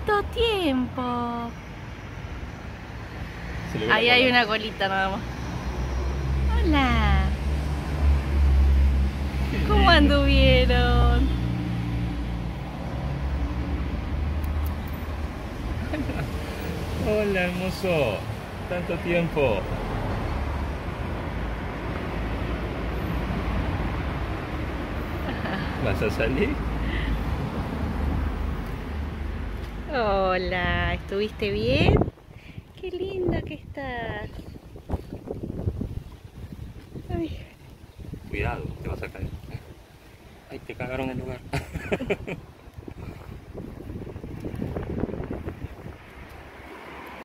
tanto tiempo. Ahí hay una colita nada más. Hola. ¿Cómo anduvieron? Hola, hermoso. Tanto tiempo. ¿Vas a salir? Hola, ¿estuviste bien? Qué linda que estás. Ay. Cuidado, te vas a caer. Ay, te cagaron el lugar.